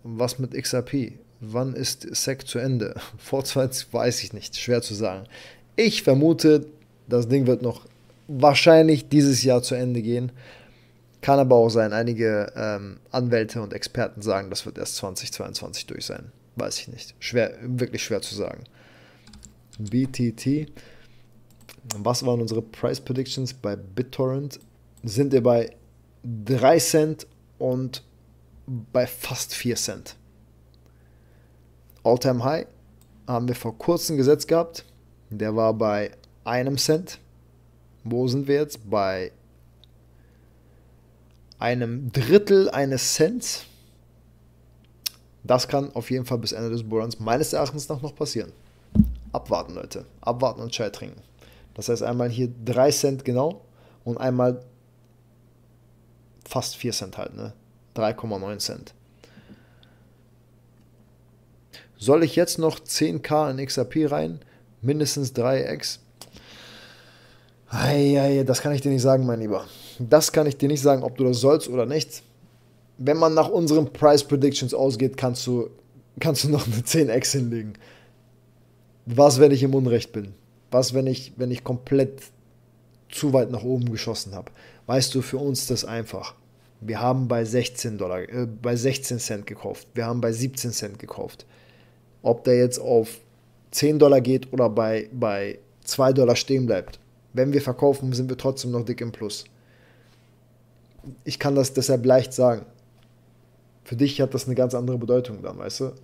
Was mit XRP? Wann ist SEC zu Ende? Vorzeits weiß ich nicht, schwer zu sagen. Ich vermute, das Ding wird noch wahrscheinlich dieses Jahr zu Ende gehen. Kann aber auch sein, einige Anwälte und Experten sagen, das wird erst 2022 durch sein. Weiß ich nicht. Schwer, wirklich schwer zu sagen. BTT. Was waren unsere Price Predictions bei BitTorrent? Sind wir bei 3 Cent und bei fast 4 Cent. All-Time High haben wir vor kurzem gesetzt gehabt. Der war bei 1 Cent. Wo sind wir jetzt? Bei einem Drittel eines Cents. Das kann auf jeden Fall bis Ende des Bullruns meines Erachtens noch passieren. Abwarten, Leute. Abwarten und Chai trinken. Das heißt einmal hier 3 Cent genau und einmal fast 4 Cent halt, ne? 3,9 Cent. Soll ich jetzt noch 10k in XRP rein? Mindestens 3x? Das kann ich dir nicht sagen, mein Lieber. Das kann ich dir nicht sagen, ob du das sollst oder nicht. Wenn man nach unseren Price Predictions ausgeht, kannst du noch eine 10x hinlegen. Was, wenn ich im Unrecht bin? Was, wenn ich komplett zu weit nach oben geschossen habe? Weißt du, für uns das einfach. Wir haben bei 16 Cent gekauft. Wir haben bei 17 Cent gekauft. Ob der jetzt auf 10 Dollar geht oder bei 2 Dollar stehen bleibt. Wenn wir verkaufen, sind wir trotzdem noch dick im Plus. Ich kann das deshalb leicht sagen. Für dich hat das eine ganz andere Bedeutung dann, weißt du?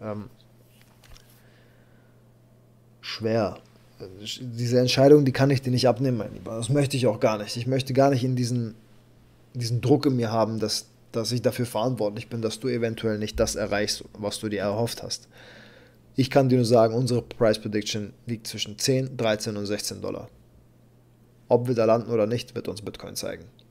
Schwer. Diese Entscheidung, die kann ich dir nicht abnehmen, mein Lieber. Das möchte ich auch gar nicht. Ich möchte gar nicht in diesen Druck in mir haben, dass ich dafür verantwortlich bin, dass du eventuell nicht das erreichst, was du dir erhofft hast. Ich kann dir nur sagen, unsere Price Prediction liegt zwischen 10, 13 und 16 Dollar. Ob wir da landen oder nicht, wird uns Bitcoin zeigen.